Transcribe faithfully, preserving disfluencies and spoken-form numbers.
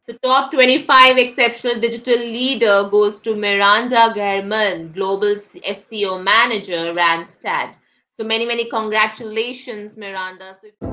So top twenty-five exceptional digital leader goes to Miranda Gahrmann, Global S E O Manager, Randstad. So many, many congratulations, Miranda. So